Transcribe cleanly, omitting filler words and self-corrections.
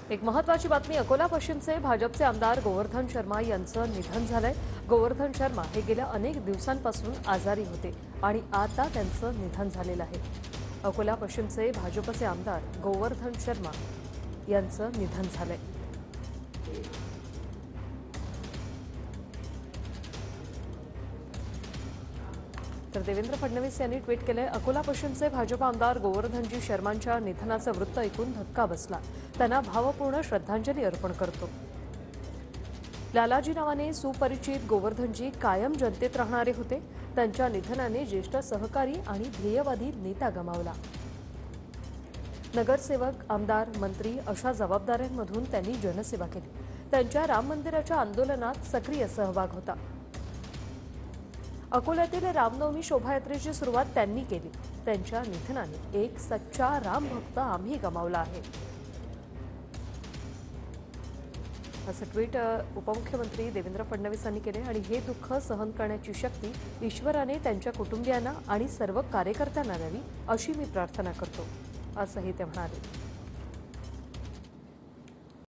एक महत्त्वाची बातमी अकोला पश्चिमचे भाजपचे आमदार गोवर्धन शर्मा यांचं निधन झालंय। गोवर्धन शर्मा हे गेल्या अनेक दिवसांपासून आजारी होते आणि आता त्यांचं निधन झालेलं आहे। अकोला पश्चिमचे भाजपचे आमदार गोवर्धन शर्मा यांचं निधन झालंय। तर देवेंद्र फडणवीस यांनी ट्विट केले, अकोला पश्चिमचे भाजप आमदार गोवर्धनजी शर्मांच्या निधनाचं वृत्त ऐकून धक्का बसला। त्यांना भावपूर्ण श्रद्धांजली अर्पण करतो। लालाजी नावाने सुपरिचित गोवर्धनजी कायम जनतेत राहणारे होते। त्यांच्या निधनाने ज्येष्ठ सहकारी आणि ध्येयवादी नेता गमावला। नगरसेवक, आमदार, मंत्री अशा जबाबदाऱ्यांमधून त्यांनी जनसेवा केली। त्यांच्या राम मंदिराच्या आंदोलनात सक्रिय सहभाग होता। अकोल्यातील रामनवमी शोभायात्रेची सुरुवात त्यांनी केली। त्यांच्या निधनाने एक सच्चा राम भक्त आम्ही गमावला आहे, असं ट्विट उपमुख्यमंत्री देवेंद्र फडणवीस यांनी केले। आणि हे दुःख सहन करण्याची शक्ती ईश्वराने त्यांच्या कुटुंबियांना आणि सर्व कार्यकर्त्यांना द्यावी अशी मी प्रार्थना करतो, असंही ते म्हणाले।